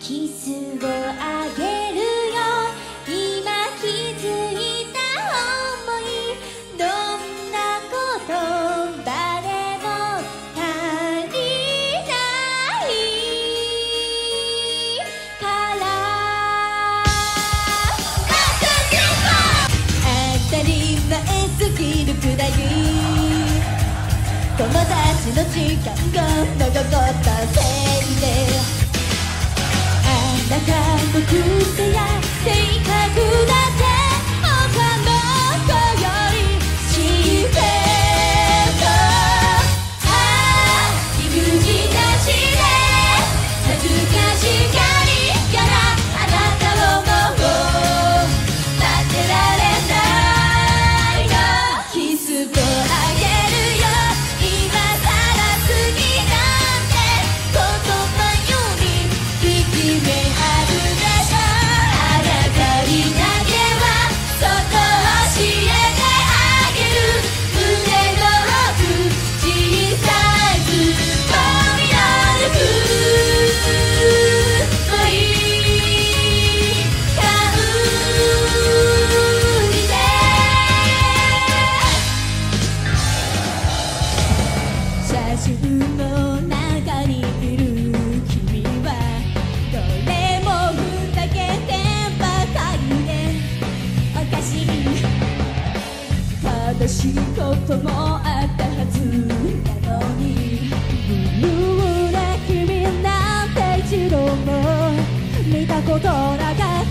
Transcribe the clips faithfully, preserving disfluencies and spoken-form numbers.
キスをあげるよ。今気づいた想い、どんな言葉でも足りないから当たり前すぎるくらい友達の時間が長かったせいで、あなたの癖や性格だって他の子より知ってた。ああ理不尽なしで恥ずかしがりやらあなたをもう待ってられないの。キスをあげるよ。今さら好きなんて言葉より引き目あるでしょ。あなたにだけはそっと教えてあげる。胸の奥小さいつぼみのぬくもり香りで写真の中にいる君はどれもふざけてばかりでおかしい正しいこともあったはずなのに、無謀な君なんて一度も見たことなかった。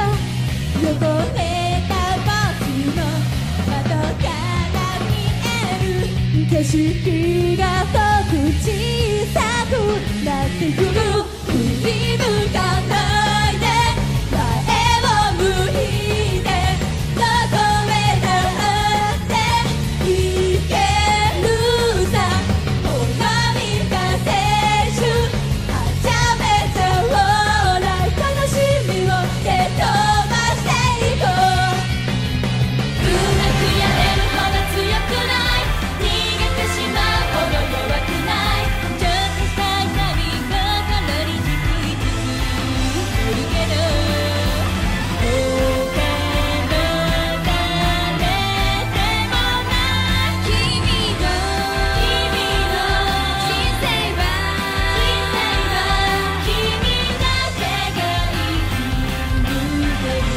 横へたバスの窓から見える景色が遠く小さくなってくる。振り向かないで前を向いてどこへだって行けるさ。ほら見た青春はちゃめちゃおうら悲しみを蹴飛ばしていこう。うまくやれるほど強くない、逃げてしまうほど弱くない。ちょっとした痛み心に引きつけるけど、他の誰でもない君の君の人生は人生は君だけが生き抜ける。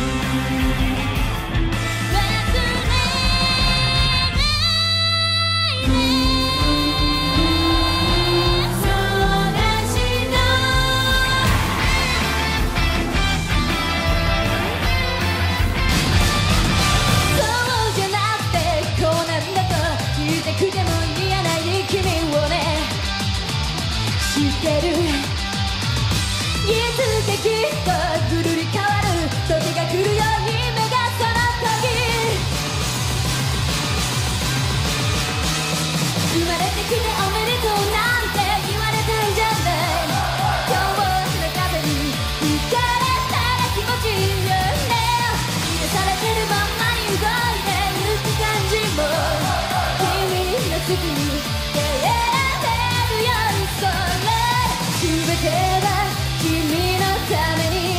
忘れないでそうだしのそうじゃなくてこうなんだと言いたくても言えない君をね知ってる。いつかきっとぐるり変わる時が来るよ夢がその時。生まれてきておめでとうなんて言われたんじゃない。今日の風に吹かれたら気持ちいいよね。癒されてるまんまに動いてゆく感じも君の好きに出会えるように、それ全ては君のために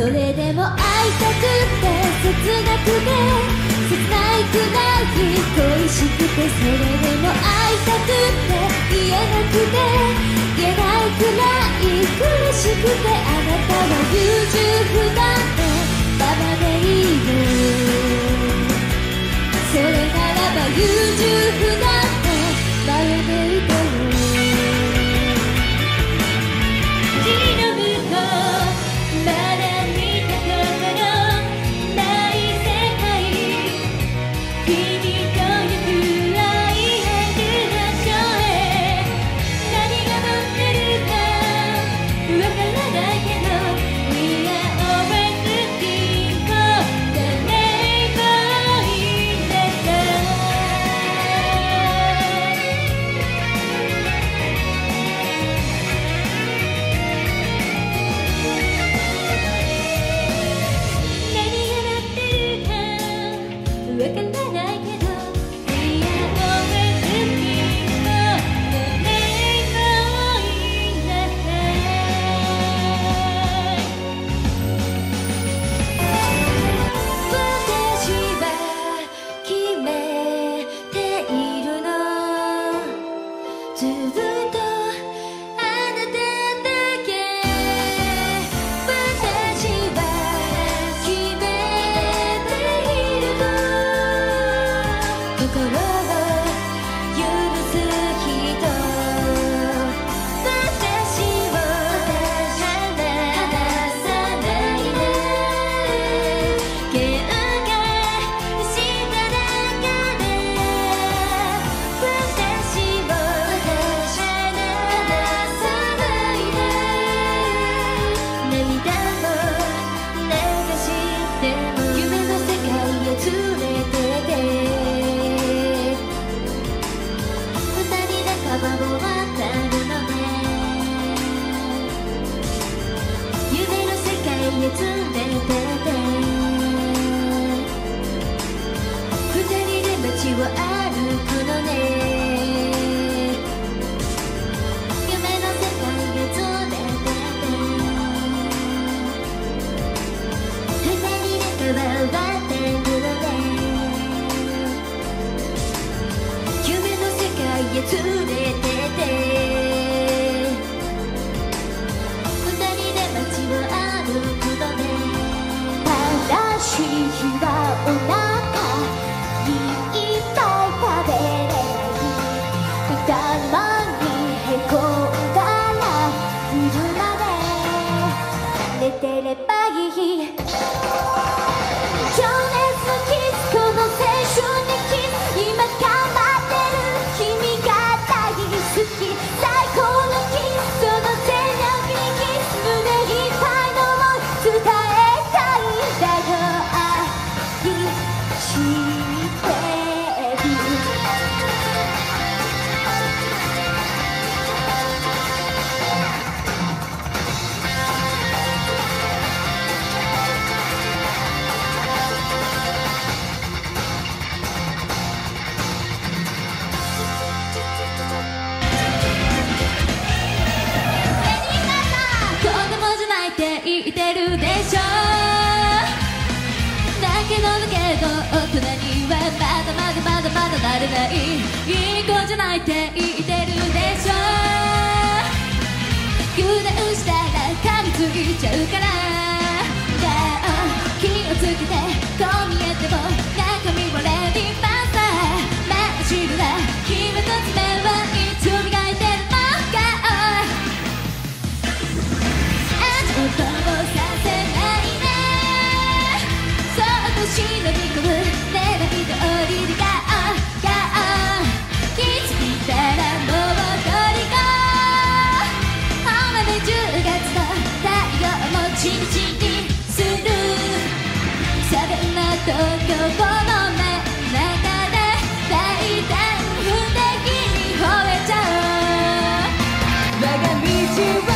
それでも会いたくて切なくて切ないくらい恋しくて、それでも会いたくて言えなくて言えないくらい苦しくて、あなたは優柔不断のままでいいの。それならば優柔不断のままでいてよ。火の向こうまだ見たことのない世界、君と行く愛ある場所へ、何が待ってるかわからないけど We are always looking for the rainbow in the sky。 何が待ってるかわからないけど We are always looking for the rainbow in the sky。 私は決めているの、ずっとあなただけ。私は決めているの、心を許す人。私を離さないで、喧嘩した中で私を離さないで、涙も流しても夢の世界へ連れてって二人で川を渡るのね、夢の世界へ連れてって二人で街を歩くのね、夢の世界へ連れてって二人で川を渡るのね、夢の世界へ連れてって二人で街を歩くのね。正しい日はお腹いっぱい食べれない、たまにへこんだら昼まで寝てればいい。情熱のキス、この青春にキス、今頑張ってる君が大好き、最高のキス、その全力にキス、胸いっぱいの想い伝えたいんだよ。愛してる。子供じゃないって言ってるでしょ、だけどだけど大人にはまだまだまだまだなれない、いい子じゃないって言ってるでしょ、油断したら噛みついちゃうから、だあ気をつけて、こう見えても中身はレディーパンサー、真っ白な君と爪はいつ磨いてるのか、音をさせないで、そっと忍び込む、狙い通りでガーガー、気づいたらもう踊り子、浜辺じゅうがつの太陽もチリチリする、サベンな東京この目の中で大胆不敵に吠えちゃう、我が道を